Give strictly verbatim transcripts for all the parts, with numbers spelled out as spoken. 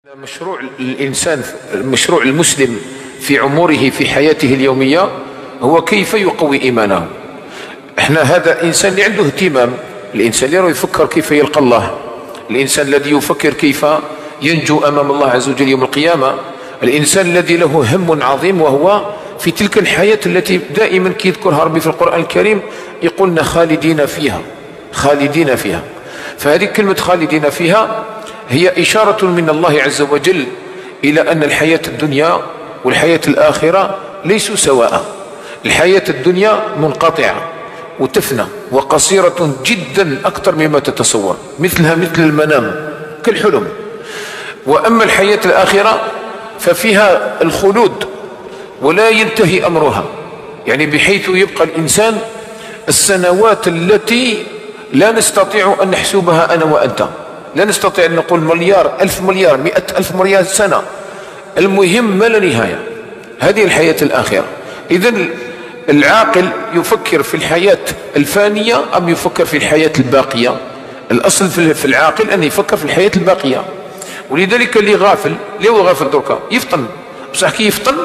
مشروع الإنسان مشروع المسلم في عمره في حياته اليومية هو كيف يقوي إيمانه. احنا هذا إنسان اللي عنده اهتمام، الإنسان اللي يفكر كيف يلقى الله، الإنسان الذي يفكر كيف ينجو أمام الله عز وجل يوم القيامة، الإنسان الذي له هم عظيم وهو في تلك الحياة التي دائما يذكرها ربي في القرآن الكريم، يقولنا خالدين فيها خالدين فيها. فهذه كلمة خالدين فيها هي إشارة من الله عز وجل إلى أن الحياة الدنيا والحياة الآخرة ليسوا سواء. الحياة الدنيا منقطعة وتفنى وقصيرة جدا أكثر مما تتصور، مثلها مثل المنام كالحلم. وأما الحياة الآخرة ففيها الخلود ولا ينتهي أمرها، يعني بحيث يبقى الإنسان السنوات التي لا نستطيع أن نحسبها أنا وأنت، لا نستطيع أن نقول مليار ألف مليار مئة ألف مليار سنة، المهم ما لا نهاية. هذه الحياة الآخرة. إذن العاقل يفكر في الحياة الفانية أم يفكر في الحياة الباقية؟ الأصل في العاقل أن يفكر في الحياة الباقية. ولذلك اللي غافل، اللي هو غافل دركا يفطن، بصح كي يفطن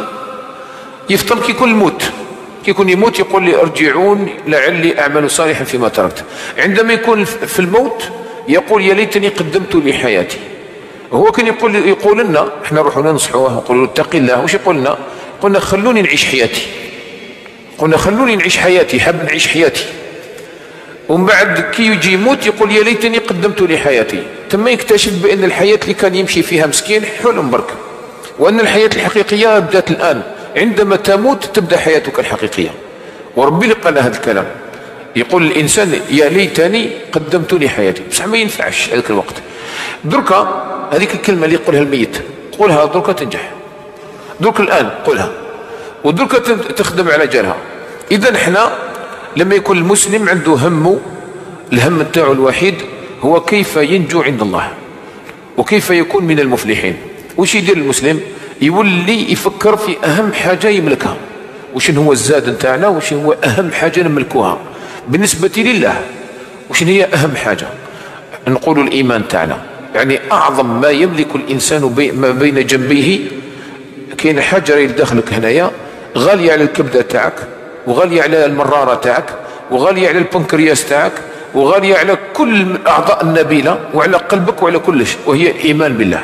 يفطن كي يكون الموت، كي يكون يموت يقول لي ارجعون لعلي أعمل صالحا فيما تركت. عندما يكون في الموت يقول يا ليتني قدمت لحياتي. هو كان يقول يقول لنا احنا نروحوا ننصحوه نقولوا اتقي الله، واش يقول لنا؟ قلنا خلوني نعيش حياتي، قلنا خلوني نعيش حياتي، حاب نعيش حياتي. ومن بعد كي يجي يموت يقول يا ليتني قدمت لحياتي. ثم يكتشف بأن الحياة اللي كان يمشي فيها مسكين حلم برك، وأن الحياة الحقيقية بدأت الآن، عندما تموت تبدأ حياتك الحقيقية. وربي اللي قال هذا الكلام، يقول الإنسان يا ليتني قدمت لحياتي، بصح ما ينفعش هذاك الوقت. دركا هذيك الكلمة اللي يقولها الميت قولها دركا تنجح، درك الآن قولها، ودركا تخدم على جالها. إذا احنا لما يكون المسلم عنده همه، الهم نتاعو الوحيد هو كيف ينجو عند الله وكيف يكون من المفلحين. وش يدير المسلم؟ يولي يفكر في أهم حاجة يملكها، وش هو الزاد نتاعنا، وش هو أهم حاجة نملكوها بالنسبة لله. وش هي أهم حاجة؟ نقول الإيمان تاعنا، يعني أعظم ما يملك الإنسان بي ما بين جنبيه. كاين حاجة يدخلك هنايا غالية على الكبدة تاعك، وغالية على المرارة تاعك، وغالية على البنكرياس تاعك، وغالية على كل الأعضاء النبيلة، وعلى قلبك وعلى كلش، وهي الإيمان بالله.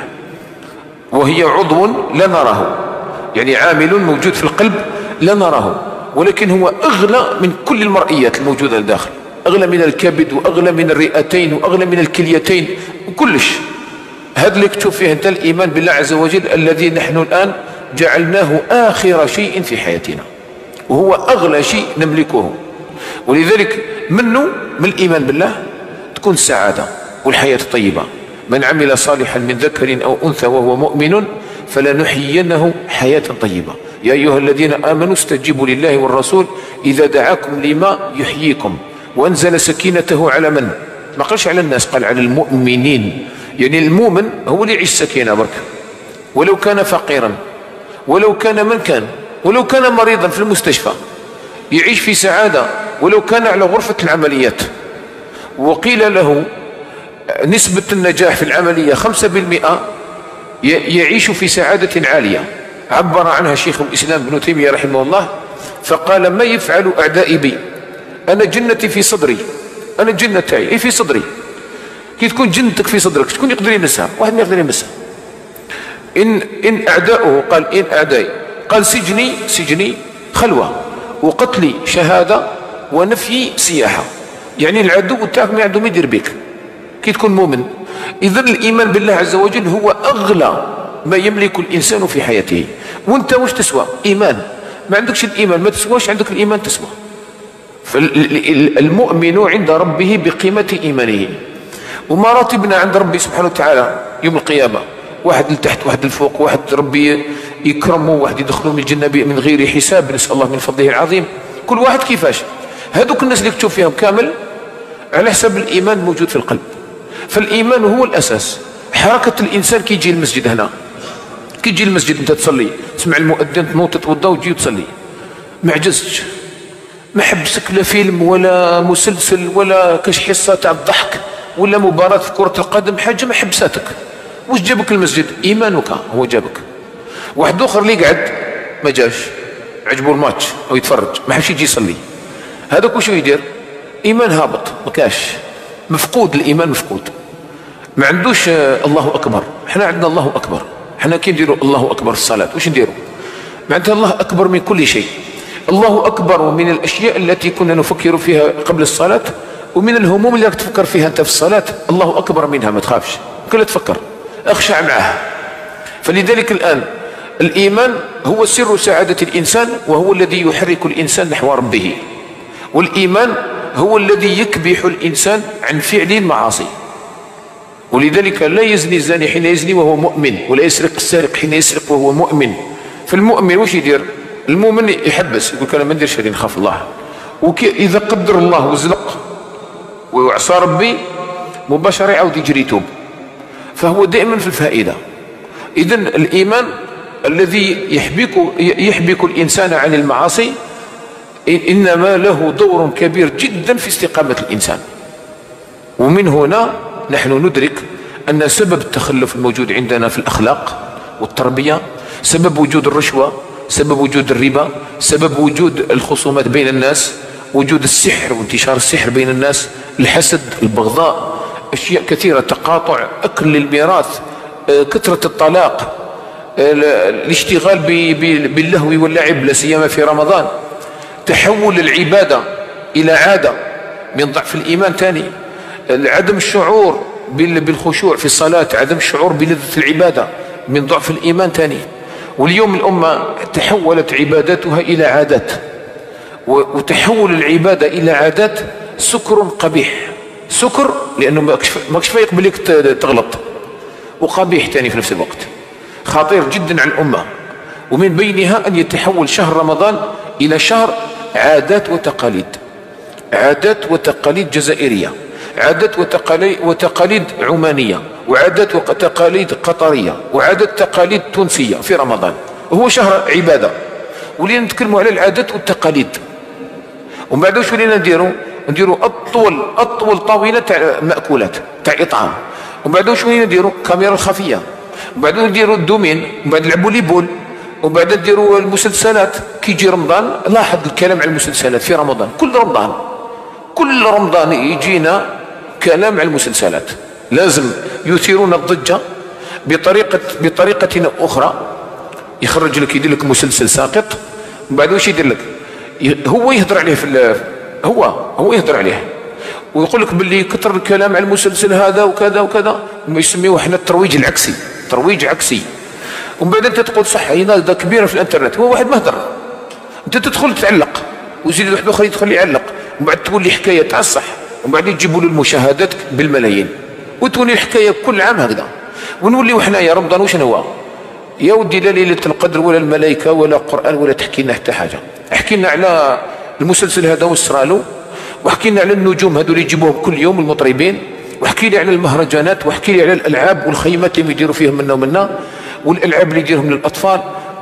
وهي عضو لا نراه، يعني عامل موجود في القلب لا نراه، ولكن هو أغلى من كل المرئيات الموجودة داخل، أغلى من الكبد وأغلى من الرئتين وأغلى من الكليتين وكلش. هذا اللي تشوف فيه أنت الإيمان بالله عز وجل الذي نحن الآن جعلناه آخر شيء في حياتنا، وهو أغلى شيء نملكه. ولذلك منه من الإيمان بالله تكون السعادة والحياة الطيبة. من عمل صالحا من ذكر أو أنثى وهو مؤمن فلنحيينه حياة طيبة. يا أيها الذين آمنوا استجيبوا لله والرسول إذا دعاكم لما يحييكم. وأنزل سكينته على من؟ ما قالش على الناس، قال على المؤمنين. يعني المؤمن هو اللي يعيش سكينة برك، ولو كان فقيرا، ولو كان من كان، ولو كان مريضا في المستشفى يعيش في سعادة، ولو كان على غرفة العمليات وقيل له نسبة النجاح في العملية خمسة بالمئة يعيش في سعادة عالية. عبر عنها شيخ الإسلام ابن تيمية رحمه الله فقال ما يفعل أعدائي بي؟ أنا جنتي في صدري، أنا الجنة تاعي إيه في صدري. كي تكون جنتك في صدرك شكون يقدر يمسها؟ واحد ما يقدر يمسها. إن إن أعداؤه، قال إن أعدائي، قال سجني سجني خلوة، وقتلي شهادة، ونفي سياحة. يعني العدو تاعك ما عنده ما يدير بك كي تكون مؤمن. إذن الإيمان بالله عز وجل هو أغلى ما يملك الإنسان في حياته. وانت وش تسوى؟ إيمان. ما عندكش الإيمان ما تسواش، عندك الإيمان تسوى. فالمؤمن عند ربه بقيمة إيمانه. ومراتبنا عند ربي سبحانه وتعالى يوم القيامة، واحد لتحت واحد لفوق، واحد ربي يكرمه، واحد يدخلوا من الجنة من غير حساب، نسأل الله من فضله العظيم. كل واحد كيفاش. هذوك الناس اللي تشوف فيهم كامل على حسب الإيمان موجود في القلب. فالإيمان هو الأساس. حركة الإنسان كي يجي المسجد هنا، كي تجي المسجد انت تصلي تسمع المؤذن تنوض تتوضا وتجي وتصلي، ما عجزتش، ما حبسك لا فيلم ولا مسلسل ولا كاش حصة تاع الضحك ولا مباراة في كرة القدم، حاجة ما حبساتك. واش جابك المسجد؟ ايمانك هو جابك. واحد اخر اللي قعد ما جاش، عجبه الماتش او يتفرج، ما حبش يجي يصلي، هذاك واش يدير؟ ايمان هابط، ما كاش، مفقود الايمان، مفقود، ما عندوش الله اكبر. احنا عندنا الله اكبر، احنا كي نديروا الله اكبر في الصلاه واش نديروا؟ معناتها الله اكبر من كل شيء. الله اكبر من الاشياء التي كنا نفكر فيها قبل الصلاه، ومن الهموم اللي راك تفكر فيها انت في الصلاه الله اكبر منها، ما تخافش، كلها تفكر، اخشع معها. فلذلك الان الايمان هو سر سعاده الانسان، وهو الذي يحرك الانسان نحو ربه. والايمان هو الذي يكبح الانسان عن فعل المعاصي. ولذلك لا يزني الزاني حين يزني وهو مؤمن، ولا يسرق السارق حين يسرق وهو مؤمن. فالمؤمن واش يدير؟ المؤمن يحبس، يقول انا ما نديرش هذه، نخاف الله. واذا قدر الله وزلق وعصى ربي مباشره يعاود يجري يتوب، فهو دائما في الفائده. اذا الايمان الذي يحبك يحبك الانسان عن المعاصي انما له دور كبير جدا في استقامه الانسان. ومن هنا نحن ندرك ان سبب التخلف الموجود عندنا في الاخلاق والتربيه، سبب وجود الرشوه، سبب وجود الربا، سبب وجود الخصومات بين الناس، وجود السحر وانتشار السحر بين الناس، الحسد، البغضاء، اشياء كثيره، تقاطع، اكل الميراث، كثره الطلاق، الاشتغال باللهو واللعب لا سيما في رمضان، تحول العباده الى عاده من ضعف الايمان ثاني، عدم الشعور بالخشوع في الصلاه، عدم الشعور بلذة العباده من ضعف الايمان ثاني. واليوم الامه تحولت عباداتها الى عادات، وتحول العباده الى عادات سكر قبيح، سكر لانه ماكش فايق بليك تغلط، وقبيح ثاني في نفس الوقت، خطير جدا على الامه. ومن بينها ان يتحول شهر رمضان الى شهر عادات وتقاليد، عادات وتقاليد جزائريه، عادات وتقاليد, وتقاليد عمانيه، وعادات وتقاليد قطريه، وعادات تقاليد تونسيه في رمضان. هو شهر عباده، ولينا نتكلموا على العادات والتقاليد. ومن بعد واش ولينا نديروا؟ نديروا اطول اطول طاوله تاع ماكولات تاع اطعام. ومن بعد واش ولينا نديروا؟ الكاميرا الخفيه. ومن بعد نديروا الدومين، ومن بعد نلعبوا لي بول، ومن بعد نديروا المسلسلات. كي يجي رمضان لاحظ الكلام على المسلسلات في رمضان، كل رمضان كل رمضان يجينا كلام على المسلسلات، لازم يثيرون الضجه بطريقه بطريقه اخرى. يخرج لك يدير لك مسلسل ساقط، ومن بعد واش يدير لك؟ هو يهضر عليه في هو هو يهضر عليه ويقول لك باللي كثر الكلام على المسلسل هذا وكذا وكذا، ما يسميوه احنا الترويج العكسي، ترويج عكسي. ومن بعد انت تقول صح هذا كبيره في الانترنت، هو واحد ما هضر، انت تدخل تعلق ويزيد واحد اخر يدخل يعلق، ومن بعد تقول لي حكايه تاع الصح، ومن بعد يجيبوا له المشاهدات بالملايين، وتولي الحكايه كل عام هكذا. ونوليو حنايا رمضان واش هو؟ يا ودي لا ليله القدر ولا الملائكه ولا القران ولا تحكي لنا حتى حاجه. احكي لنا على المسلسل هذا وسرالو، واحكي لنا على النجوم هذول يجيبوهم كل يوم المطربين، واحكي لي على المهرجانات، واحكي لي على الالعاب والخيمات اللي يديروا فيهم منا ومنا، والالعاب اللي يديرهم للاطفال،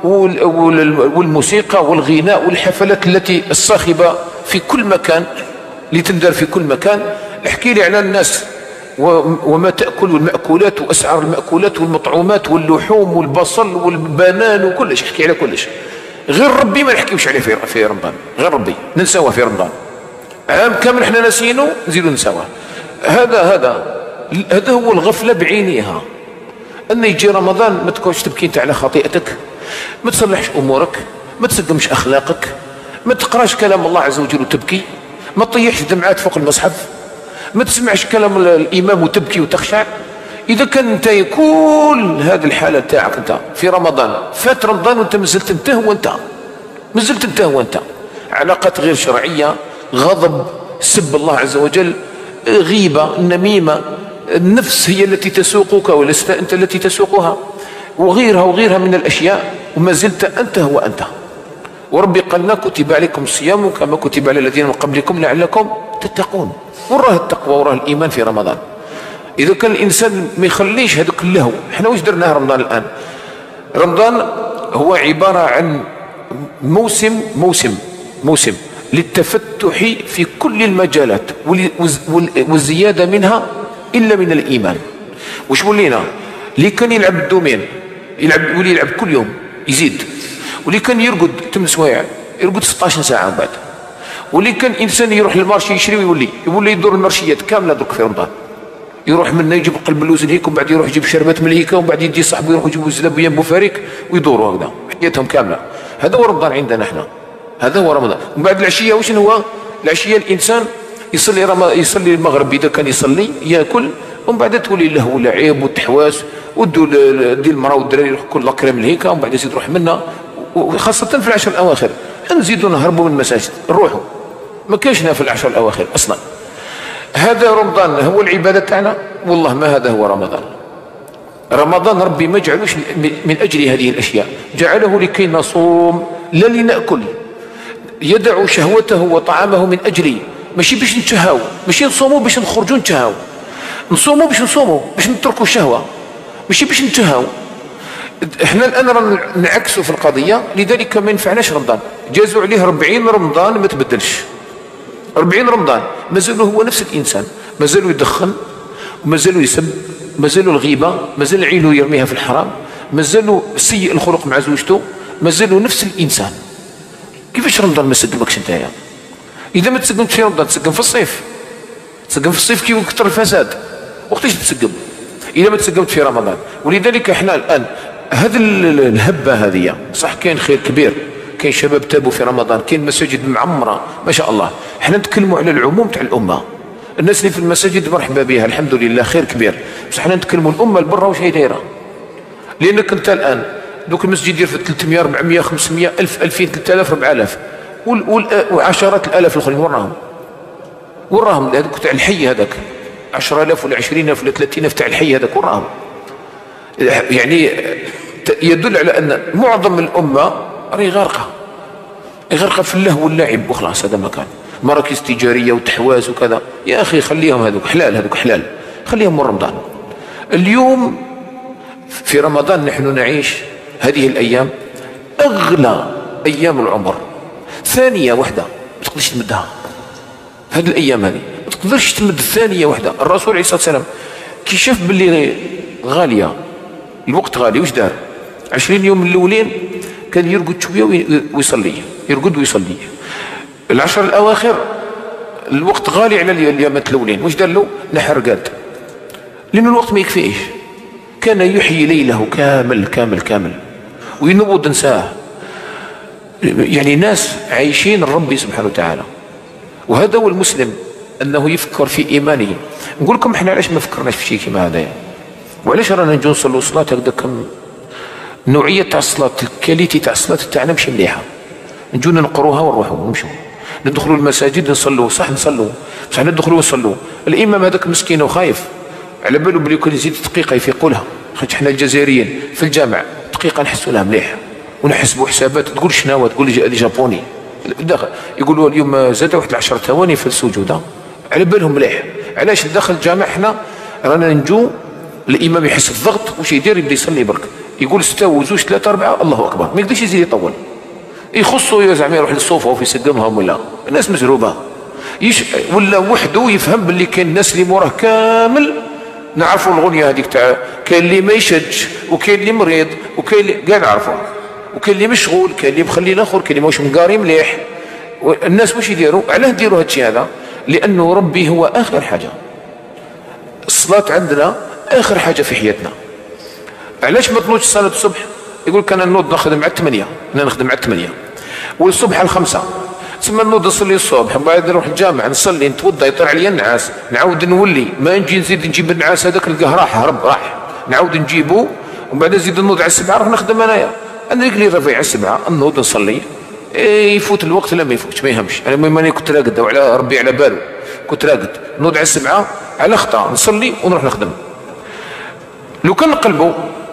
والموسيقى والغناء والحفلات التي الصاخبه في كل مكان اللي تندار في كل مكان. احكي لي على الناس وما تأكل والمأكولات وأسعار المأكولات والمطعومات واللحوم والبصل والبنان وكلش، احكي على كلش. غير ربي ما نحكيوش عليه في في رمضان، غير ربي ننساوه في رمضان، عام كامل احنا ناسينه نزيدو نساوه. هذا هذا هذا هو الغفله بعينها. ان يجي رمضان ما تكونش تبكي انت على خطيئتك، ما تصلحش امورك، ما تسقمش اخلاقك، ما تقراش كلام الله عز وجل وتبكي، ما تطيحش دمعات فوق المصحف، ما تسمعش كلام الامام وتبكي وتخشع. اذا كان انت كل هذه الحاله تاعك انت في رمضان، فات رمضان وانت مازلت انت هو انت مازلت انت هو انت علاقات غير شرعيه، غضب، سب الله عز وجل، غيبه، نميمه، النفس هي التي تسوقك ولست انت التي تسوقها، وغيرها وغيرها من الاشياء، وما زلت انت هو انت. وربي قال لنا كتب عليكم الصيام كما كتب على الذين من قبلكم لعلكم تتقون. وراه التقوى وراه الايمان في رمضان. اذا كان الانسان ما يخليش هذاك اللهو، احنا واش درناه رمضان الان؟ رمضان هو عباره عن موسم موسم موسم للتفتح في كل المجالات والزياده منها الا من الايمان. وش ولينا؟ اللي كان يلعب الدومين يلعب يولي يلعب كل يوم يزيد، واللي كان يرقد ثمان سوايع يرقد ستطاش ساعه من بعد، واللي كان انسان يروح للمارشي يشري ويولي يولي يدور المارشيات كامله درك في رمضان، يروح منا يجيب قلب اللوز هيك ومن بعد يروح يجيب شربات من هيك ومن بعد يدي صاحبه يروح يجيبوا زلابيه بوفاريك ويدوروا هكذا حياتهم كامله. هذا هو رمضان عندنا احنا، هذا هو رمضان. ومن بعد العشيه واش هو؟ العشيه الانسان يصلي رم... يصلي المغرب اذا كان يصلي ياكل، ومن بعد تولي له ولعب والتحواس ودو ديال المراه والدراري يروح كل كريم لهيك، ومن بعد يزيد يروح منا، وخاصه في العشر الاواخر نزيدوا نهربوا من المساجد نروحوا، ما كاينش في العشر الاواخر اصلا. هذا رمضان هو العباده تاعنا؟ والله ما هذا هو رمضان. رمضان ربي ما جعلوش من اجل هذه الاشياء، جعله لكي نصوم لا لناكل. يدع شهوته وطعامه من اجلي، ماشي باش نتشهاو، ماشي نصوموا باش نخرجوا نتشهاو، نصوموا باش نصوموا باش نتركوا الشهوه، ماشي باش نتشهاو. احنا الان رانا نعكسوا في القضيه، لذلك ما ينفعناش رمضان. جازوا عليه أربعين رمضان ما تبدلش، أربعين رمضان مازال هو نفس الانسان، مازال يدخن ومازال يسب، مازال الغيبه، مازال عينه يرميها في الحرام، مازال سيء الخلق مع زوجته، مازال نفس الانسان. كيفاش رمضان ما سقمكش نتايا؟ اذا ما تسقمتش في رمضان تسقم في الصيف، تسقم في الصيف كي يكثر الفساد، وقتاش تسقم اذا ما تسقمت في رمضان؟ ولذلك احنا الان هذه الهبه هذه صح كاين خير كبير، كاين شباب تابوا في رمضان، كاين مساجد معمره ما شاء الله. احنا نتكلموا على العموم تاع الامه، الناس اللي في المساجد مرحبا بها الحمد لله خير كبير، بس احنا نتكلموا الامه البرة واش هي دايره. لانك انت الان دوك المسجد يدير في ثلاثمية أربعمية خمسمية ألف ألفين ثلاثة آلاف أربعة آلاف وعشرات الالاف الاخرين وين راهم؟ وين راهم هذوك تاع الحي هذاك عشرة آلاف ولا عشرين ألف ولا ثلاثين ألف تاع الحي هذاك وين راهم؟ يعني يدل على ان معظم الامه راهي غارقه، غارقه في اللهو واللعب وخلاص. هذا مكان مراكز تجاريه وتحواز وكذا. يا اخي خليهم هذوك حلال، هذوك حلال خليهم من رمضان. اليوم في رمضان نحن نعيش هذه الايام اغلى ايام العمر، ثانيه واحده ما تقدرش تمدها. هذه الايام هذه ما تقدرش تمد ثانيه واحده. الرسول عليه الصلاه والسلام كي شاف باللي غاليه الوقت غالي واش دار؟ عشرين يوم الاولين كان يرقد شويه ويصلي، يرقد ويصلي. العشر الاواخر الوقت غالي على اليومات الاولين، واش دار له؟ نحر قاد، لانه الوقت ما يكفيش. كان يحيي ليله كامل كامل كامل وينوض نساه. يعني ناس عايشين ربي سبحانه وتعالى. وهذا هو المسلم، انه يفكر في ايمانه. نقول لكم احنا علاش ما فكرناش في شيء كما هذا، وعلاش رانا نجو نصلوا صلاه هكذا كم نوعيه تاع الصلاه، الكاليتي تاع الصلاه تاعنا ماشي مليحه. نجونا نقروها ونروحوا ونمشوا، ندخلوا المساجد نصلوا، صح نصلوا بصح ندخلوا ونصلوا. الامام هذاك مسكين وخايف على باله بلي كل يزيد دقيقه يفيقوا لها. خاطر حنا الجزائريين في الجامع دقيقه نحسوا لها مليح ونحسبوا حسابات. تقول شناوه؟ تقول لي جابوني يقولوا اليوم زاد واحد عشر ثواني في السجود، على بالهم مليح. علاش داخل الجامع احنا رانا نجو الامام يحس الضغط واش يدير؟ يبدا يصلي برك، يقول ستة وزوج ثلاثة أربعة الله أكبر، ما يقدرش يزيد يطول. يخصوا زعما يروح للصوفة وفي يسقمهم، ولا الناس مزروبة يش... ولا وحده يفهم باللي كاين الناس اللي موراه كامل. نعرفوا الغنية هذيك تاع كاين اللي ما يشدش، وكاين اللي مريض، وكاين اللي كاع نعرفوه، وكاين اللي مشغول، كاين اللي مخلي الاخر، كاين اللي ماهوش مقاري مليح. الناس واش يديروا؟ علاه نديروا هذا الشيء هذا؟ لأنه ربي هو آخر حاجة. الصلاة عندنا آخر حاجة في حياتنا. علاش ما تنوضش صلاة الصبح؟ يقول لك انا نوض نخدم على الثمانية، انا نخدم على الثمانية والصبح على الخمسة، ثم نوض نصلي الصبح، بعد نروح الجامع نصلي نتوضا يطلع عليا النعاس، نعاود نولي ما نجي نزيد نجيب النعاس هذاك نلقاه راح هرب راح، نعاود نجيبه ومن بعد نزيد نوض على السبعة نروح نخدم انايا. انا رجلي رافع على السبعة نوض نصلي، إيه يفوت الوقت لا ما يفوتش ما يهمش. انا المهم انا كنت راقد وعلى ربي على باله كنت راقد، نوض على السبعة على خطا نصلي ونروح نخدم. لو كان نقلبوا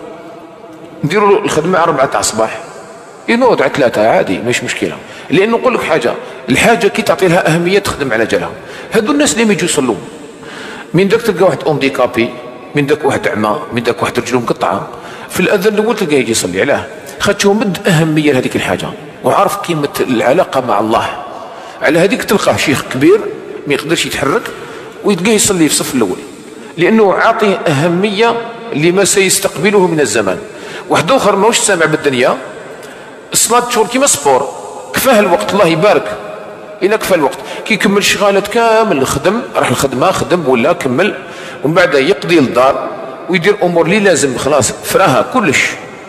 نديروا الخدمه على أربعة تاع الصباح ينوض على ثلاثة عادي مش مشكله. لانه نقول لك حاجه، الحاجه كي تعطي لها اهميه تخدم على جالها. هذو الناس اللي ما يجوا يصلوا من داك تلقى واحد اونديكابي، من داك واحد اعمى، من داك واحد رجله مقطعه، في الاذان الاول تلقاه يجي يصلي. علاه؟ خاطر مد اهميه لهذيك الحاجه وعارف قيمه العلاقه مع الله. على هذيك تلقاه شيخ كبير ما يقدرش يتحرك ويتلقاه يصلي في الصف الاول، لانه عاطي اهميه لما سيستقبله من الزمان. واحد اخر ماهوش سامع بالدنيا، الصلاه شغل كيما سبور، كفاه الوقت الله يبارك، إلا كفى الوقت كي يكمل الشغالات كامل، خدم راح الخدمه خدم ولا كمل، ومن بعد يقضي للدار ويدير امور اللي لازم خلاص فراها كلش.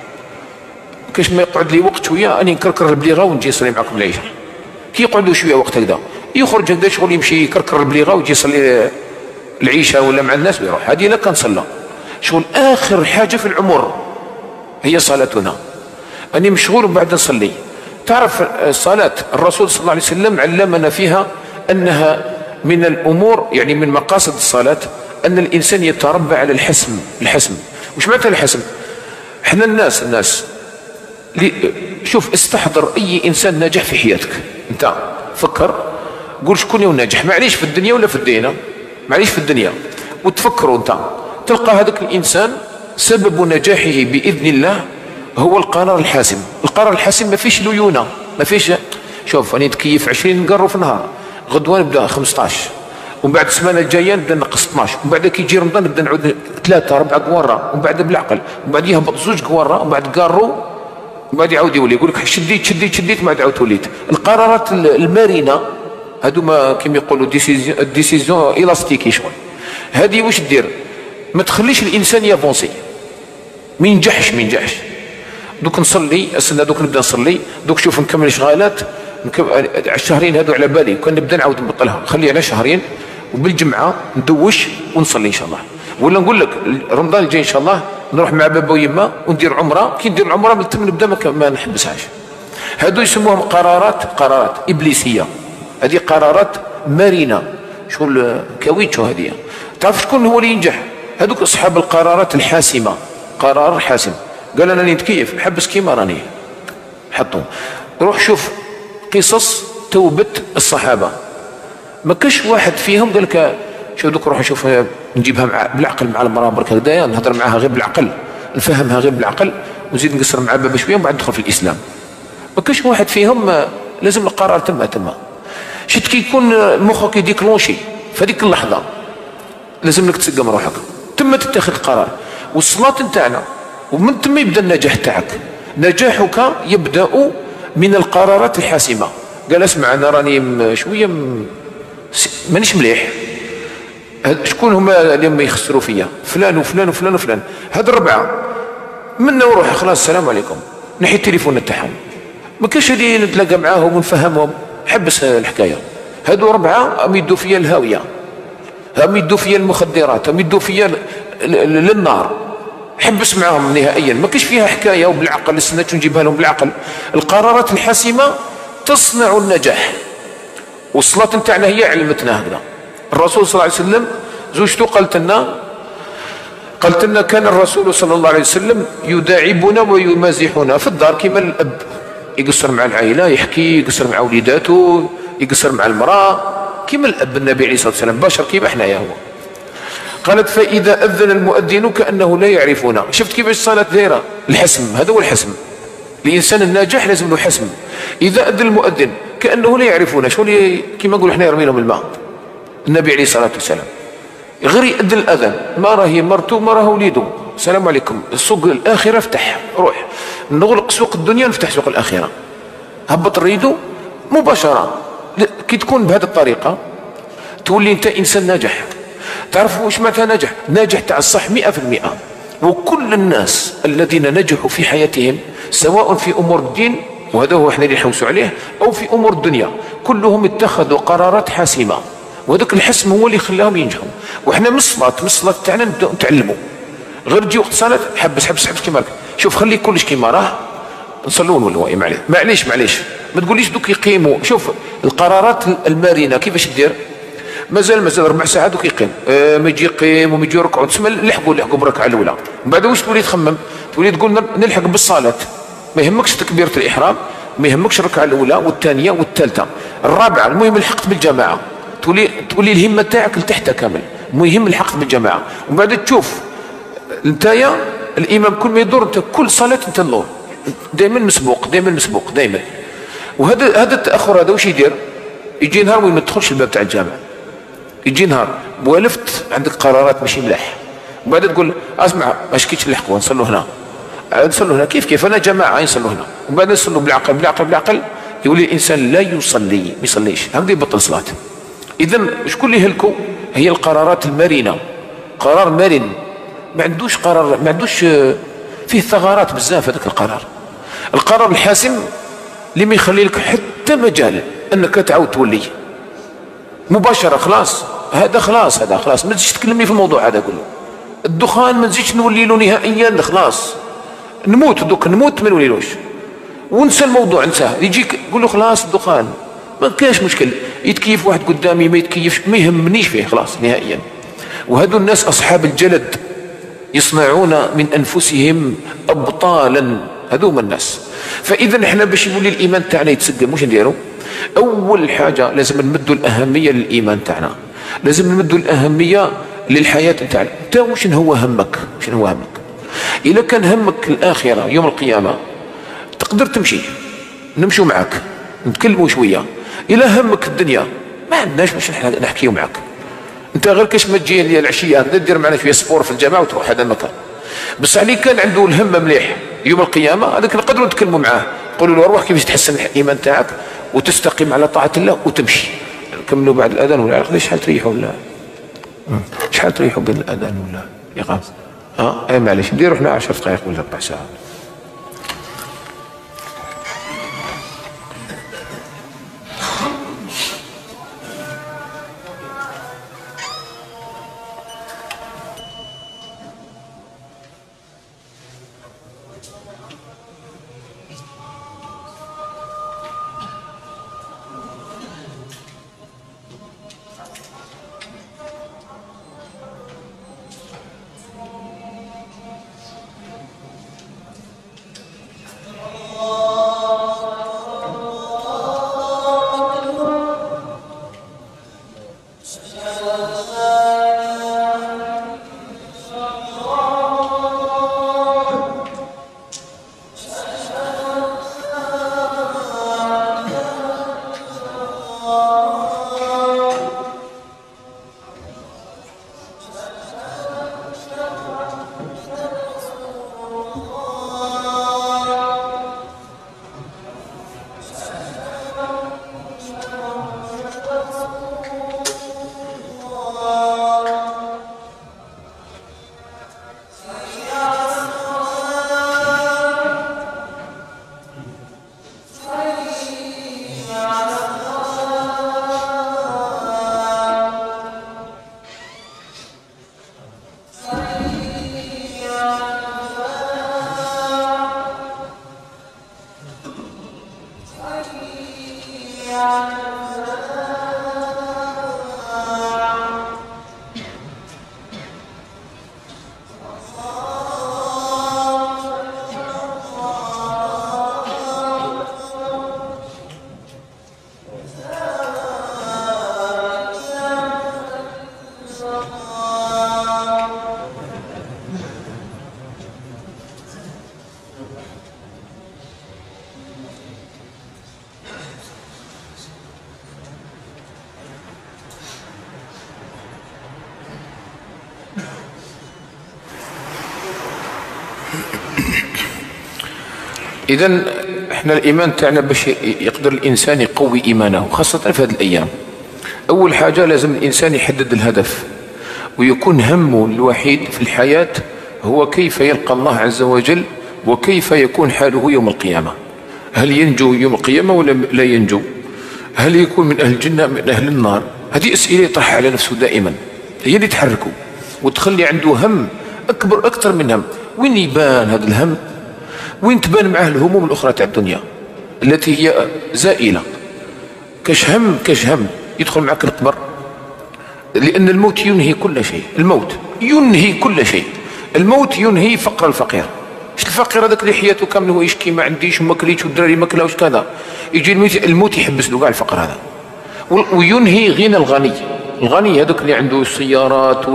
كاش ما يقعد لي وقت شويه اني نكركر البليغه ونجي نصلي معكم العشاء. كي يقعدوا شويه وقت هكذا يخرج هكذا شغل يمشي يكركر البليغه ويجي يصلي العشاء ولا مع الناس ويروح. هذه لا كنصلى شغل اخر حاجه في العمر هي صلاتنا. اني مشغول وبعد نصلي. تعرف الصلاه الرسول صلى الله عليه وسلم علمنا فيها انها من الامور، يعني من مقاصد الصلاه ان الانسان يتربى على الحسم. الحسم وش معنى الحسم؟ احنا الناس الناس شوف، استحضر اي انسان ناجح في حياتك، انت فكر قول شكون هو ناجح، معليش في الدنيا ولا في الدين، معليش في الدنيا، وتفكروا انت تلقى هذاك الانسان سبب نجاحه باذن الله هو القرار الحاسم. القرار الحاسم ما فيش ليونه، ما فيش شوف راني نتكيف عشرين نقروا في النهار، غدوه نبدا خمسطاش، ومن بعد السمانه الجايه نبدا نقص اثناش، ومن بعد كي يجي رمضان نبدا نعود ثلاثه اربعه قواره، ومن بعد بالعقل، ومن بعد يهبط زوج قواره، ومن بعد قارو، ومن بعد يعاود يولي يقول لك شديت شديت شديت، ومن بعد عاود وليت. القرارات المرنه هذوما كيما يقولوا ديسيزيون الاستيكي شغل، هذه واش دير؟ ما تخليش الانسان يافونسي، ما ينجحش ما ينجحش. دوك نصلي استنى، دوك نبدا نصلي، دوك شوف نكمل شغالات الشهرين هذو على بالي، وكان نبدا نعاود نبطلها، خلي على شهرين وبالجمعه ندوش ونصلي ان شاء الله. ولا نقول لك رمضان الجاي ان شاء الله نروح مع بابا ويما وندير عمره، كي ندير العمره من تم نبدا ما نحبسهاش. هذو يسموهم قرارات قرارات ابليسيه، هذه قرارات مرنه شغل كاويتشو. هذه تعرف شكون هو اللي ينجح؟ هذوك اصحاب القرارات الحاسمه. قرار حاسم قال انا نتكيف حبس كيما راني، حطوا روح شوف قصص توبه الصحابه، ما كاش واحد فيهم قال لك شوف دوك روح نشوف نجيبها مع بالعقل مع المراه برك هكذايا، نهضر معاها غير بالعقل، نفهمها غير بالعقل، ونزيد نقصر مع بابا شويه ومن بعد ندخل في الاسلام. ما كاش واحد فيهم، لازم القرار تما تما. شفت كي يكون مخك يديكلونشي في هذيك اللحظه لازم لك تسقم روحك، تما تتخذ قرار. والصلاه نتاعنا ومن ثم يبدا النجاح تاعك. نجاحك يبدا من القرارات الحاسمه. قال اسمع انا راني شويه مانيش مليح، شكون هما اللي يخسروا فيا؟ فلان وفلان وفلان وفلان، هاد الربعه منا وروح خلاص السلام عليكم، نحي التليفون تاعهم، ما كاش اللي نتلاقى معاهم ونفهمهم، حبس الحكايه. هادو ربعه هم يدوا فيا الهاويه، هم يدوا فيا المخدرات، هم يدوا فيا للنار، حبس معاهم نهائيا، ما كاش فيها حكايه. وبالعقل استنات نجيبها لهم بالعقل. القرارات الحاسمه تصنع النجاح، والصلاه نتاعنا هي علمتنا هكذا. الرسول صلى الله عليه وسلم زوجته قالت لنا قالت لنا كان الرسول صلى الله عليه وسلم يداعبنا ويمازحنا في الدار كما الاب، يقصر مع العائله، يحكي، يقصر مع وليداته، يقصر مع المراه كما الاب النبي عليه الصلاه والسلام، بشر كيما حنايا هو. قالت فاذا اذن المؤذن كانه لا يعرفنا. شفت كيفاش الصلاه دايره؟ الحسم، هذا هو الحسم. الانسان الناجح لازم له حسم. اذا اذن المؤذن كانه لا يعرفنا، شغل كيما نقولوا حنا يرمي لهم الماء. النبي عليه الصلاه والسلام غير يأذن الاذان، ما راهي مرته ما راه وليده، السلام عليكم، السوق الاخره افتح، روح نغلق سوق الدنيا نفتح سوق الاخره، هبط الريدو مباشره. كي تكون بهذه الطريقه تولي انت انسان ناجح. تعرف واش معناتها ناجح؟ ناجح تاع الصح مئة في المئة. وكل الناس الذين نجحوا في حياتهم سواء في امور الدين، وهذا هو احنا اللي نحوسوا عليه، او في امور الدنيا، كلهم اتخذوا قرارات حاسمه، وهذاك الحسم هو اللي خلاهم ينجحوا. وحنا من الصلاه من الصلاه تاعنا نبداو نتعلموا. غير تجي وقت الصلاه حبس حبس حبس كيما شوف، خلي كلش كيما راه، نصلوا ونولوا. معليش معليش معليش ما تقوليش دوك يقيموا. شوف القرارات المرنه كيفاش دير؟ مازال مازال ربع ساعات دوك يقيم، اه ما يجي يقيم وما يجي يركعوا، تسمى لحقوا لحقوا بالركعه الاولى. من بعد واش تولي تخمم؟ تولي تقول نلحق بالصلاه، ما يهمكش تكبيره الاحرام، ما يهمكش الركعه الاولى والثانيه والثالثه الرابعه، المهم لحقت بالجماعه. تولي تولي الهمه تاعك لتحت كامل، المهم لحقت بالجماعه. ومن بعد تشوف نتايا الامام كل ما يدور انت كل صلاه انت النور، دائما مسبوق دائما مسبوق دائما. وهذا هذا التاخر هذا واش يدير؟ يجي نهار وين ما تدخلش الباب تاع الجامع، يجي نهار موالفت عندك قرارات ماشي ملاح، وبعد تقول اسمع ما شكيتش الحق نصلوا هنا، نصلوا هنا كيف كيف انا جماعه نصلوا هنا، وبعد نصلوا بالعقل بالعقل بالعقل يولي الانسان لا يصلي ما يصليش، هكذا يبطل صلاه. اذا شكون اللي يهلكوا؟ هي القرارات المرنه، قرار مرن ما عندوش قرار، ما عندوش فيه ثغرات بزاف. هذاك القرار القرار الحاسم اللي ما يخلي لك حتى مجال انك تعاود تولي مباشره. خلاص هذا خلاص هذا خلاص ما تزيدش تكلمني في الموضوع هذا كله. الدخان ما نزيدش نولي له نهائيا، خلاص نموت دوك نموت ما نوليلوش، ونسى الموضوع انساه. يجيك يقول له خلاص الدخان ما كاش مشكل، يتكيف واحد قدامي ما يتكيفش ما يهمنيش فيه خلاص نهائيا. وهذو الناس اصحاب الجلد يصنعون من انفسهم ابطالا، هذوما الناس. فاذا احنا باش يولي الايمان تاعنا يتسقم واش نديروا؟ اول حاجه لازم نمدوا الاهميه للايمان تاعنا، لازم نمدوا الاهميه للحياه تاعنا. انت واش هو همك؟ شنو هو همك؟ اذا كان همك الاخره يوم القيامه تقدر تمشي نمشوا معك نتكلموا شويه. اذا همك الدنيا ما عندناش باش نحكيو معك، انت غير كاش ما تجي العشيه دير معنا شويه سبور في الجامعه وتروح هذا المكان. بس علي كان عنده الهم مليح يوم القيامه هذاك نقدروا نتكلموا معاه، نقولوا له اروح كيفاش تحسن الايمان تاعك وتستقيم على طاعه الله وتمشي. نكملوا بعد الاذان ولا شحال تريحوا ولا شحال تريحوا بين الاذان ولا الاقامه؟ اه اي معليش نديروا احنا عشر دقائق ولا ربع ساعه. إذن احنا الإيمان تاعنا باش يقدر الإنسان يقوي إيمانه خاصة في هذه الأيام. أول حاجة لازم الإنسان يحدد الهدف ويكون همه الوحيد في الحياة هو كيف يلقى الله عز وجل وكيف يكون حاله يوم القيامة. هل ينجو يوم القيامة ولا لا ينجو؟ هل يكون من أهل الجنة من أهل النار؟ هذه أسئلة يطرحها على نفسه دائما، هي اللي تحركه وتخلي عنده هم أكبر أكثر من هم. وين يبان هذا الهم؟ وين تبان معه الهموم الأخرى تاع الدنيا التي هي زائلة؟ كاش هم كاش هم يدخل معك القبر، لأن الموت ينهي كل شيء. الموت ينهي كل شيء. الموت ينهي فقر الفقير. اش الفقير هذاك اللي حياته كامله هو يشكي ما عنديش وما كليتش والدراري ما كلاوش كذا، يجي الموت يحبس له كاع الفقر هذا. وينهي غنى الغني. الغني هذاك اللي عنده السيارات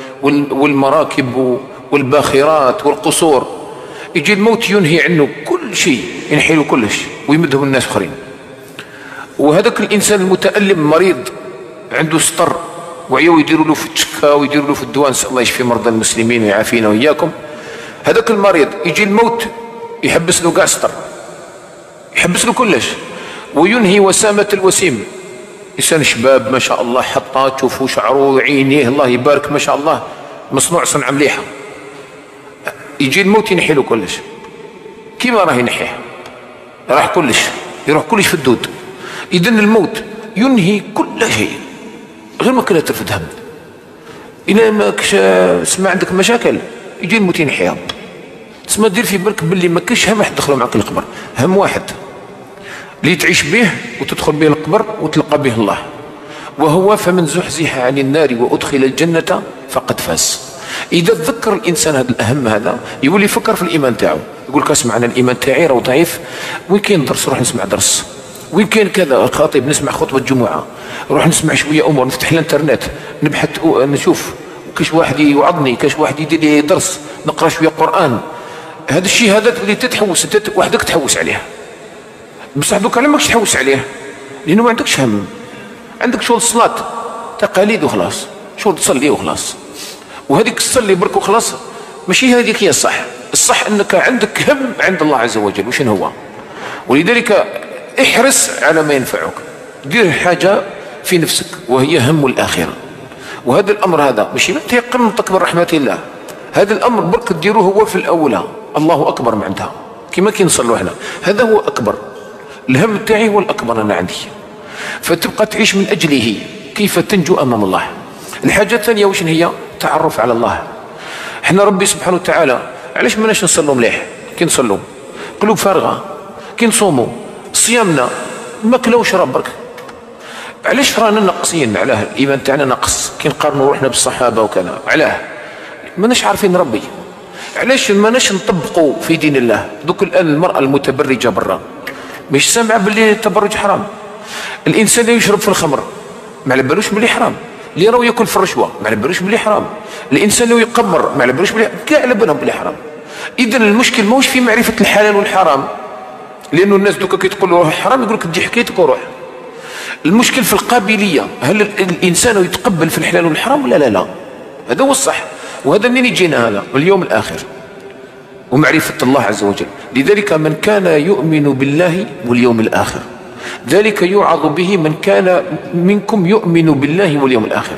والمراكب والباخرات والقصور، يجي الموت ينهي عنه كل شيء، ينحي له كل شيء ويمدهم الناس اخرين. وهذاك الانسان المتألم مريض عنده سطر وعياو يديروا له في التشكا ويديروا له في الدوان، الله يشفي مرضى المسلمين ويعافينا وإياكم. هذاك المريض يجي الموت يحبس له كاع سطر، يحبس له كلش، وينهي وسامة الوسيم. إنسان شباب ما شاء الله، حطاه تشوفوا شعره وعينيه الله يبارك ما شاء الله، مصنوع صنعة مليحة، يجي الموت ينحي له كلش. كيما راه ينحيه؟ راح كلش، يروح كلش في الدود. إذن الموت ينهي كل شيء غير ما كنا ترفد هم. إلا ما كش سمع عندك مشاكل يجي الموت ينحيها. تسمى دير في بالك باللي ما كاش هم واحد دخلوا معك القبر، هم واحد اللي تعيش به وتدخل به القبر وتلقى به الله، وهو فمن زحزح عن النار وأدخل الجنة فقد فاز. إذا تذكر الإنسان هذا الأهم هذا يولي يفكر في الإيمان تاعو، يقول لك اسمع أنا الإيمان تاعي راه ضعيف، وين كاين درس روح نسمع درس، وين كاين كذا خطيب نسمع خطبة جمعة، روح نسمع شوية أمور، نفتح الانترنت نبحث نشوف كاش واحد يوعظني، كاش واحد يدير لي درس، نقرأ شوية قرآن. هذا الشيء هذا تولي تتحوس وحدك تحوس عليه، بصح دوكا ما ماكش تحوس عليه لأنه ما عندكش هم، عندك شغل الصلاة تقاليد وخلاص، شغل تصلي وخلاص، وهذيك تصلي برك وخلاص ماشي هذيك هي الصح. الصح أنك عندك هم عند الله عز وجل وشن هو. ولذلك احرص على ما ينفعك، دير حاجة في نفسك وهي هم الآخرة. وهذا الأمر هذا ماشي تيقن من تكبر رحمة الله، هذا الأمر برك ديروه هو في الأولى، الله أكبر من عندها كما كي نصلوا احنا، هذا هو أكبر، الهم تاعي هو الأكبر أنا عندي، فتبقى تعيش من أجله كيف تنجو أمام الله. الحاجة الثانية وش هي؟ تعرف على الله. احنا ربي سبحانه وتعالى علاش ماناش نصلوا مليح؟ كي نصلوا قلوب فارغة، كي نصوموا صيامنا ماكله وشرب برك. علاش رانا ناقصين؟ علاه الإيمان تاعنا ناقص كي نقارنوا روحنا بالصحابة وكذا؟ علاه؟ ماناش عارفين ربي. علاش ماناش نطبقوا في دين الله؟ دوك الآن المرأة المتبرجة برا مش سامعة باللي التبرج حرام. الإنسان اللي يشرب في الخمر ما على بالوش بلي حرام، اللي راهو ياكل في الرشوة ما على بالوش بلي حرام، الإنسان اللي يقمر ما على بالوش بلي، كاع على بالهم بلي حرام. إذن المشكل ماهوش في معرفة الحلال والحرام، لأنه الناس دوكا كي تقول له حرام يقول لك دي حكايتك وروح. المشكل في القابلية، هل الإنسان يتقبل في الحلال والحرام ولا لا لا؟ هذا هو الصح. وهذا منين يجينا هذا؟ اليوم الآخر ومعرفة الله عز وجل. لذلك من كان يؤمن بالله واليوم الآخر ذلك يوعظ به من كان منكم يؤمن بالله واليوم الآخر.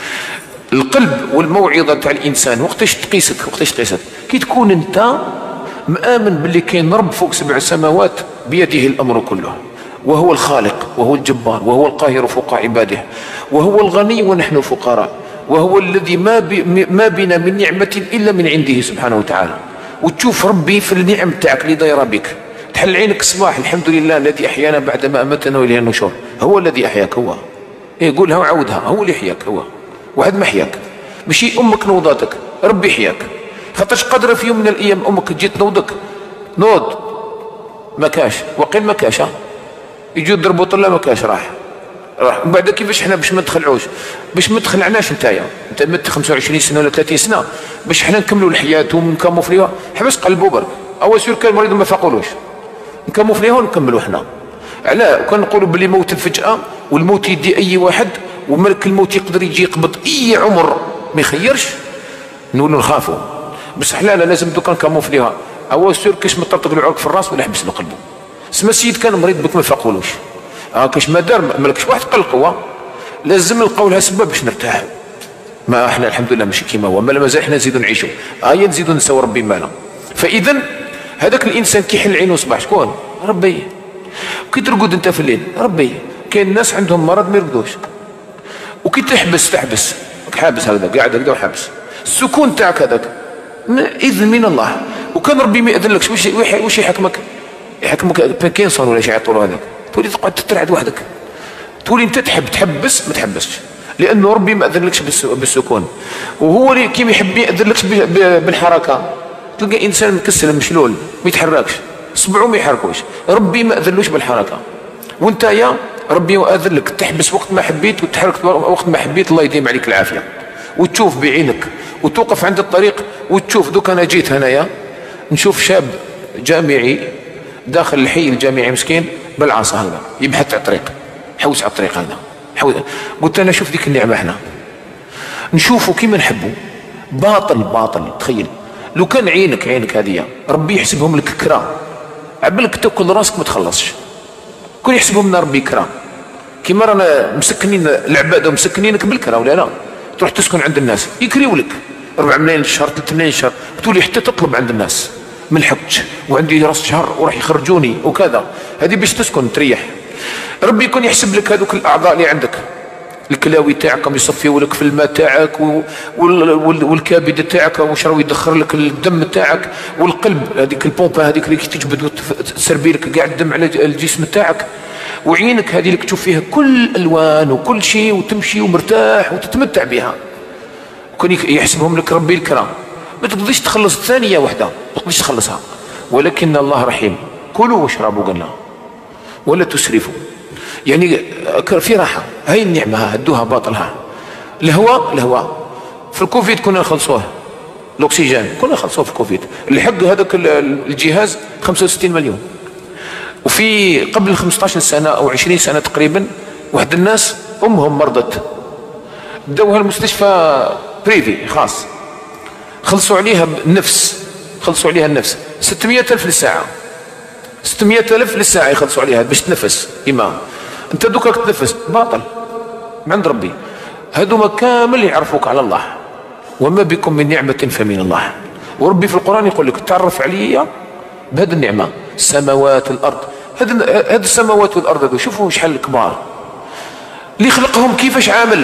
القلب والموعظة تاع الإنسان وقتاش تقيسك؟ وقتاش تقيسك؟ كي تكون أنت مآمن باللي كاين رب فوق سبع سماوات بيده الأمر كله، وهو الخالق وهو الجبار وهو القاهر فوق عباده وهو الغني ونحن فقراء، وهو الذي ما, بي ما بنا من نعمة إلا من عنده سبحانه وتعالى. وتشوف ربي في النعم تاعك اللي دايره بك، تحل عينك الصباح الحمد لله الذي أحيانا بعدما أمتنا وإليه النشور. هو الذي أحياك، هو إيه قولها وعودها، هو اللي يحياك، هو واحد ما حياك، ماشي أمك نوضاتك، ربي يحياك. خاطرش قادرة في يوم من الأيام أمك تجي تنوضك نوض ما كاش، وقيل ما كاش، يجوا يضربوا طلة ما كاش، راح راح. بعد كيفاش حنا باش ما ندخلعوش، باش ما تخلعناش نتايا، انت مت خمسة وعشرين سنه ولا ثلاثين سنه، باش حنا نكملوا الحياه ونكاموفليوها، حبس قلبوا برك. اول سور كان المريض ما فاقولوش، نكاموفليوها ونكملوا حنا. علاه؟ وكان نقولوا باللي موت الفجاه، والموت يدي اي واحد، وملك الموت يقدر يجي يقبض اي عمر ما يخيرش، نولوا نخافوا. بصح لا لا لازم دوكا نكاموفليوها. اول سور كاش مطرطق له عرق في الراس ولا حبس له قلبه. سما السيد كان مريض بك ما فاقولوش، اه كاش ما دار مالكش واحد قلقوا، لازم نلقاو لها سبب باش نرتاحوا. ما احنا الحمد لله ماشي كيما هو، مالا مازال حنا نزيدوا نعيشوا، اه نزيدوا نساو ربي مالا. فاذا هذاك الانسان كيحل عينه صباح شكون؟ ربي. كي ترقد انت في الليل ربي. كاين ناس عندهم مرض ما يرقدوش، وكي تحبس تحبس حابس هكذا قاعد هكذا وحابس، السكون تاعك هذاك اذن من الله. وكان ربي ما ياذنلكش واش واش يحكمك؟ يحكمك باركنسون ولا شي يعطولو هذاك، تولي تقعد تترعد وحدك، تولي انت تحب تحبس ما تحبسش، لانه ربي ما اذنلكش بالسكون. وهو اللي كيما يحب ياذنلكش بالحركه. تلقى انسان مكسل مشلول ما يتحركش، صبعو ما يحركوش، ربي ما اذنلوش بالحركه. وانت يا ربي اذن لك تحبس وقت ما حبيت وتحرك وقت ما حبيت، الله يديم عليك العافيه. وتشوف بعينك وتوقف عند الطريق وتشوف. دوك انا جيت هنايا نشوف شاب جامعي داخل الحي الجامعي مسكين بالعصا هذا يبحث على الطريق، حوس على الطريق هذا حوس. قلت انا شوف ديك النعمه، احنا نشوفوا كيما نحبوا. باطل باطل. تخيل لو كان عينك عينك هذه ربي يحسبهم لك كرام، عبالك تاكل راسك ما تخلصش. كون يحسبهم لنا ربي كرام كيما رانا مسكنين العباده ومسكنينك بالكرا ولا لا؟ تروح تسكن عند الناس يكريو لك أربعة ملايين الشهر ثلاثة ملايين الشهر، تولي حتى تطلب عند الناس من حقتش وعندي راس شهر وراح يخرجوني وكذا. هذه باش تسكن تريح. ربي يكون يحسب لك هذوك الاعضاء اللي عندك، الكلاوي تاعك يصفيوا لك في الماء تاعك، والكبد تاعك واش راهو يدخر لك الدم تاعك، والقلب هذيك البومبا هذيك اللي تجبد تسربي لك كاع الدم على الجسم تاعك، وعينك هذه اللي تشوف فيها كل الالوان وكل شيء وتمشي ومرتاح وتتمتع بها. كون يحسبهم لك ربي الكرام ما تقدرش تخلص ثانيه واحده، ما تقدرش تخلصها. ولكن الله رحيم. كلوا واشربوا قلنا ولا تسرفوا، يعني في راحه. هاي النعمه هدوها باطلها. الهواء الهواء في الكوفيد كنا نخلصوه، الاكسجين كنا نخلصوه في الكوفيد. الحق هذاك الجهاز خمسة وستين مليون. وفي قبل خمسطاش سنه او عشرين سنه تقريبا واحد الناس امهم مرضت، داوها المستشفى بريفي خاص، خلصوا عليها النفس، خلصوا عليها النفس ستمائة ألف للساعه، ستمائة ألف للساعه يخلصوا عليها باش تنفس. إمام انت دوكا تنفس باطل من عند ربي. هذوما كامل يعرفوك على الله، وما بكم من نعمه فمن الله. وربي في القران يقول لك تعرف عليا بهذه النعمه. السماوات الارض، هذه هذه السماوات والارض هذو شوفوا شحال كبار، اللي خلقهم كيفاش عامل،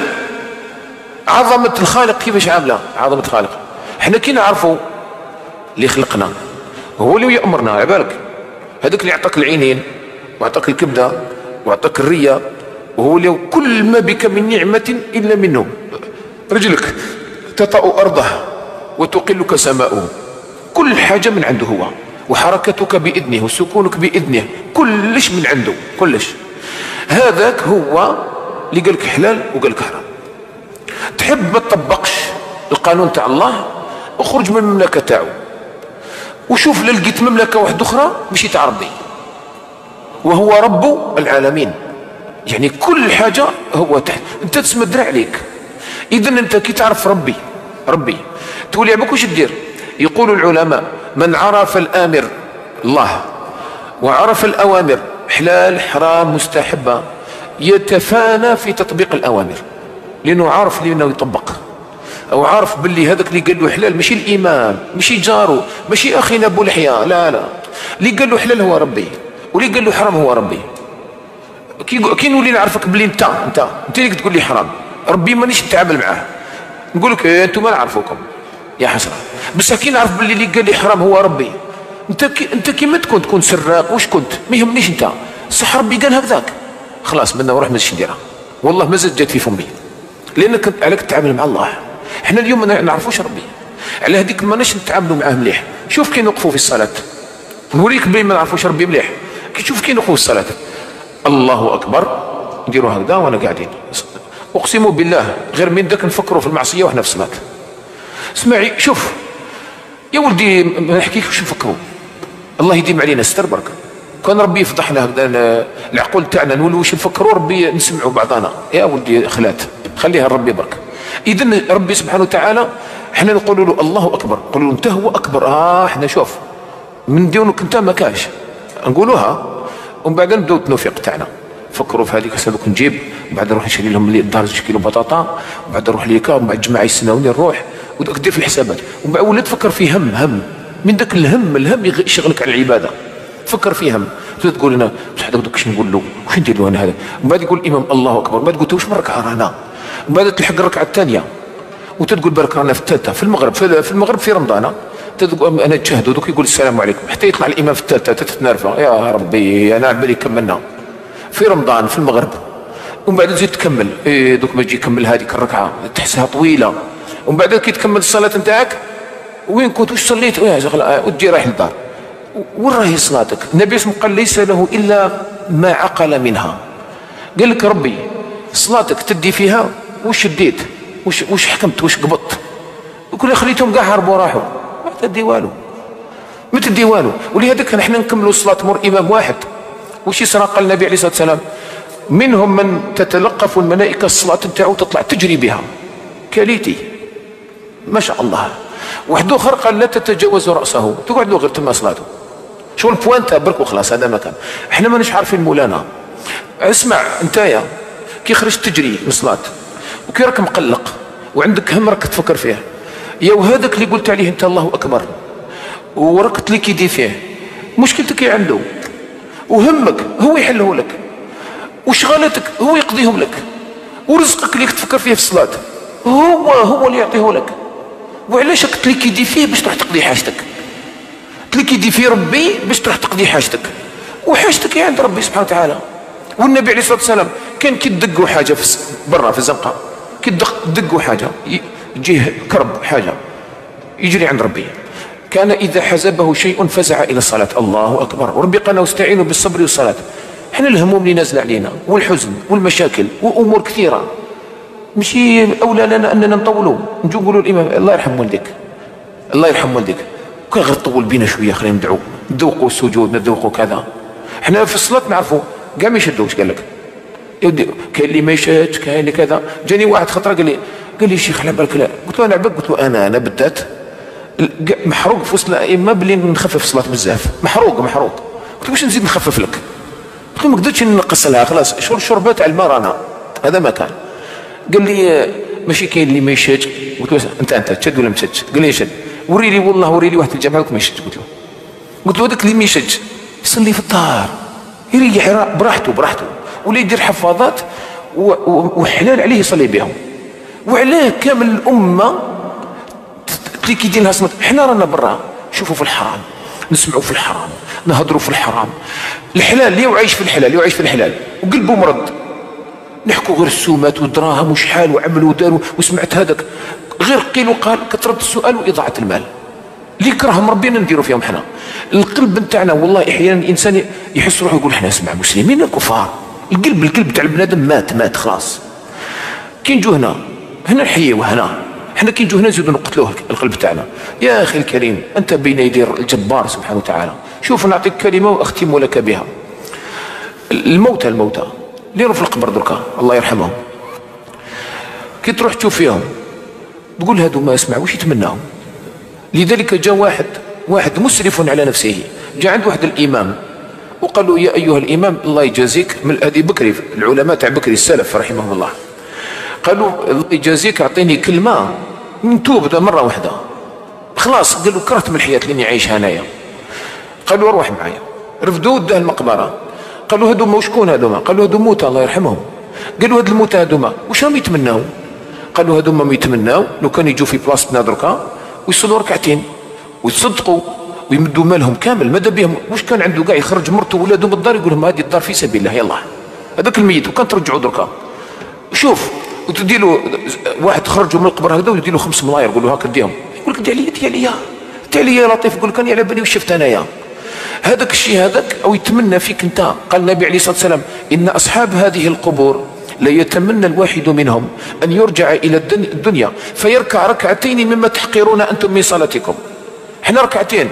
عظمه الخالق كيفاش عامله، عظمه الخالق. احنا كي نعرفوا اللي خلقنا هو اللي يأمرنا. على بالك هذاك اللي يعطيك العينين ويعطيك الكبده ويعطيك الريه، وهو اللي كل ما بك من نعمه الا منه. رجلك تطأ ارضه وتقلك سماؤه، كل حاجه من عنده هو، وحركتك بإذنه وسكونك بإذنه، كلش من عنده كلش. هذاك هو اللي قال لك حلال وقال لك حرام. تحب ما تطبقش القانون تاع الله، اخرج من المملكه تاعو وشوف لقيت مملكه واحده اخرى ماشي تاع ربي، وهو رب العالمين. يعني كل حاجه هو تحت، انت تسمى الدرع عليك. اذا انت كي تعرف ربي ربي تولي عباك واش دير. يقول العلماء من عرف الآمر الله وعرف الأوامر حلال حرام مستحبة يتفانى في تطبيق الأوامر، لأنه عارف لأنه يطبق، أو عارف باللي هذاك اللي قال له حلال ماشي الإمام ماشي جاره ماشي أخينا أبو لحية، لا لا، اللي قال له حلال هو ربي واللي قال له حرام هو ربي. كي نولي نعرفك باللي انت انت انت اللي تقول لي حرام، ربي مانيش نتعامل معاه، نقول لك إيه انتم ما نعرفوكم يا حسره. بس كي نعرف باللي اللي قال لي حرام هو ربي، انت كي انت كيما تكون تكون سراق واش كنت ما يهمنيش انت، صح ربي قال هكذاك خلاص منا وروح ماشي نديرها، والله ما زاد جات في فمي، لانك عليك تتعامل مع الله. احنا اليوم ما نعرفوش ربي، على هذيك ماناش نتعاملوا معاه مليح. شوف كي نوقفوا في الصلاه، نوريك بلي ما نعرفوش ربي مليح. كي تشوف كي نوقفوا في الصلاه الله اكبر نديروا هكذا وانا قاعدين، اقسم بالله غير من ذاك نفكروا في المعصيه وحنا في الصلاه. اسمعي شوف يا ولدي ما نحكيك واش نفكروا، الله يديم علينا ستر برك. كان ربي يفضحنا هكذا العقول تاعنا نولوا واش نفكروا ربي نسمعوا بعضنا. يا ولدي خلات خليها لربي برك. اذا ربي سبحانه وتعالى احنا نقولوا له الله اكبر، نقولوا له انت هو اكبر. اه احنا شوف من ديونك انت ما كاش نقولوها، ومن بعد نبداو التنوفيق تاعنا فكروا في هذيك هذوك نجيب، ومن بعد نروح نشري لهم الدار زوج كيلو بطاطا، ومن بعد نروح ليكا، ومن بعد الجماعه يستناوني نروح وداك دير في الحسابات، ومن بعد ولا تفكر في هم هم من ذاك الهم الهم يشغلك على العباده. تفكر في هم تقول انا بصح هذاك دوك شنو نقول له واش ندير له انا هذا، ومن بعد يقول الامام الله اكبر، ومن بعد تقول واش من ركعه رانا، ومن بعد تلحق الركعه الثانيه وتقول برك رانا في الثالثه في المغرب في المغرب في رمضان تقول انا تشهدوا دوك يقول السلام عليكم حتى يطلع الامام في الثالثه تتنرفع يا ربي انا على بالي كملنا في رمضان في المغرب، ومن بعد تزيد تكمل إيه دوك ما تجي يكمل هذيك الركعه تحسها طويله، ومن بعد كي تكمل الصلاه نتاعك وين كنت واش صليت وتجي رايح للدار وين راهي صلاتك. النبي اسمه قال ليس له الا ما عقل منها، قال لك ربي صلاتك تدي فيها واش شديت واش واش حكمت واش قبضت، وكل خليتهم كاع هربوا راحوا ما تدي والو ما تدي والو. ولهذا كان احنا نكملوا الصلاه مر امام واحد. وش يصرى؟ قال النبي عليه الصلاه والسلام منهم من تتلقف الملائكه الصلاه نتاعو تطلع تجري بها كاليتي ما شاء الله. واحد اخر قال لا تتجاوز راسه، تقعد له غير تما صلاته، شو البوانتا برك وخلاص. هذا مكان احنا ماناش عارفين مولانا. اسمع انتايا كي خرجت تجري من الصلاه وكي راك مقلق وعندك هم راك تفكر فيه، يا وهذاك اللي قلت عليه انت الله اكبر وراك تليكيدي فيه، مشكلتك هي عنده، وهمك هو يحله لك، وشغالاتك هو يقضيهم لك، ورزقك اللي تفكر فيه في الصلاه هو هو اللي يعطيه لك. وعلاش راك تليكيدي فيه باش تروح تقضي حاجتك؟ تليكيدي فيه ربي باش تروح تقضي حاجتك، وحاجتك هي عند ربي سبحانه وتعالى. والنبي عليه الصلاه والسلام كان كي تدقوا حاجه في برا في الزنقه، كي تدقوا حاجه يجيه كرب حاجه يجري عند ربي، كان اذا حزبه شيء فزع الى الصلاه. الله اكبر. وربي قال واستعينوا بالصبر والصلاه. احنا الهموم اللي نازله علينا والحزن والمشاكل وامور كثيره، ماشي اولى لنا اننا نطولوا نجو نقولوا الامام الله يرحم والديك الله يرحم والديك كان غير طول بينا شويه خلينا ندعو نذوقوا السجود نذوقوا كذا. احنا في الصلاه نعرفوا كاع ما يشدوش. قال لك كاين اللي ما يشدش كاين اللي كذا. جاني واحد خطره قال لي قال لي شيخ على بالك لا، قلت له انا عباك، قلت له انا انا بالذات محروق في وسط الائمه بلي نخفف الصلاه بزاف، محروق محروق. قلت له واش نزيد نخفف لك؟ قلت له ما قدرتش نقص لها خلاص، شرب شربات على الماء رانا هذا ما كان. قال لي ماشي كاين اللي ما يشدش. قلت له انت انت تشد ولا ما تشدش؟ قال لي شد. وري لي والله وري لي واحد في الجامعه ما يشدش. قلت له قلت له هذاك اللي ما يشدش يصلي في الدار يريح براحته براحته، ولا يدير حفاظات وحلال عليه يصلي بهم. وعلاه كامل الامه اللي كيدير لها صمت. احنا رانا برا نشوفوا في الحرام، نسمعوا في الحرام، نهضروا في الحرام. الحلال اللي وعايش في الحلال اللي وعايش في الحلال وقلبه مرض، نحكوا غير السومات والدراهم وشحال وعملوا وداروا وسمعت هذاك غير قيل وقال، كثرة السؤال وإضاعة المال اللي كرههم ربنا نديروا فيهم حنا. القلب نتاعنا والله احيانا الانسان يحس روحه يقول احنا اسمع مسلمين كفار، القلب القلب تاع البنادم مات مات خلاص. كي نجو هنا هنا نحييوه، هنا احنا كي نجو هنا نزيدوا نقتلوه القلب تاعنا. يا اخي الكريم انت بين يدي الجبار سبحانه وتعالى. شوف نعطيك كلمه واختم لك بها. الموتى الموتى اللي راهم في القبر دركا الله يرحمهم، كي تروح تشوف فيهم تقول هادو ما اسمع واش يتمناهم. لذلك جاء واحد واحد مسرف على نفسه، جاء عند واحد الامام وقال له يا ايها الامام الله يجازيك، من هذه بكري العلماء تاع بكري السلف رحمهم الله، قالوا الله يجازيك اعطيني كلمه نتوب مره واحده خلاص. قال له كرهت من الحياه اللي عايش هنايا. قال له روح معايا. رفدوه وداه المقبره. قالوا هذوما وشكون هذوما؟ قالوا هذو موتى الله يرحمهم. قالوا هاد الموتى هذوما واش راهم يتمناو؟ قالوا هذوما ما يتمناو لو كان يجوا في بلاصتنا دركا ويصلوا ركعتين ويتصدقوا ويمدوا مالهم كامل ماذا بهم. واش كان عنده كاع يخرج مرته وولادو من الدار يقول لهم هذه الدار في سبيل الله يلا هذاك الميت وكان ترجعوا دركا. شوف وتدي له واحد خرجوا من القبر هكذا ويدي له خمس ملاير يقول له هاك ديهم، يقول لك دي عليا دي عليا دي عليا يا لطيف. يقول لك انا على بالي واش شفت انايا هذاك الشيء هذاك او يتمنى فيك انت. قال النبي عليه الصلاه والسلام ان اصحاب هذه القبور لا يتمنى الواحد منهم ان يرجع الى الدنيا فيركع ركعتين مما تحقرون انتم من صلاتكم. احنا ركعتين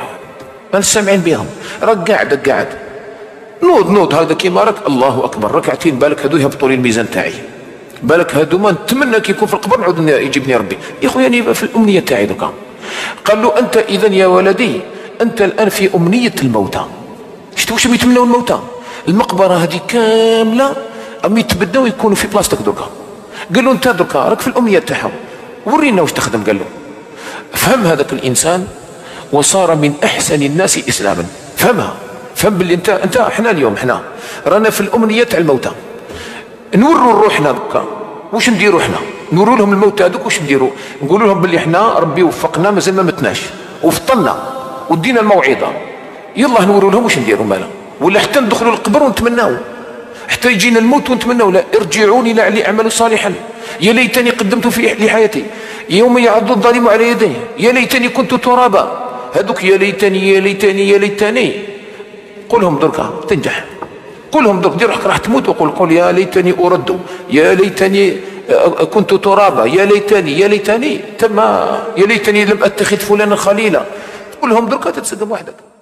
ما سامعين بهم، راك قاعد قاعد نوض نوض هذا كيما راك الله اكبر ركعتين، بالك هذو يهبطوا لي الميزان تاعي، بالك هذو ما نتمنى كي يكون في القبر نعود يجيبني ربي. يا خويا انا في الامنيه تاعي دوكا. قال له انت اذا يا ولدي انت الان في امنيه الموتى. شفتوا واش يتمنوا الموتى؟ المقبره هذه كامله ام يتبداو يكونوا في بلاصتك دركا. قال له انت دركا راك في الامنيه تاعهم ورينا واش تخدم. قال له فهم هذاك الانسان وصار من احسن الناس اسلاما. فهمها فهم باللي انت انت احنا اليوم احنا رانا في الامنيه تاع الموتى، نوروا روحنا دركا واش نديروا. احنا نوروا لهم الموتى هذوك واش نديروا، نقولوا لهم باللي احنا ربي وفقنا مازال ما متناش وفطنا ودينا الموعظه، يلا نوروا لهم واش نديروا مالا. ولا حتى ندخلوا القبر ونتمناو حتى يجينا الموت ونتمناو لا ارجعوني لعلي اعمل صالحا يا ليتني قدمت في لحياتي يوم يعض الظالم على يديه يا ليتني كنت ترابا. هذوك يا ليتني يا ليتني يا ليتني قولهم دركا تنجح، قولهم درك دير روحك راح تموت وقول قول يا ليتني ارد يا ليتني كنت ترابا يا ليتني يا ليتني تما يا ليتني لم اتخذ فلانا خليلا. قولهم دركا تتسقم وحدك.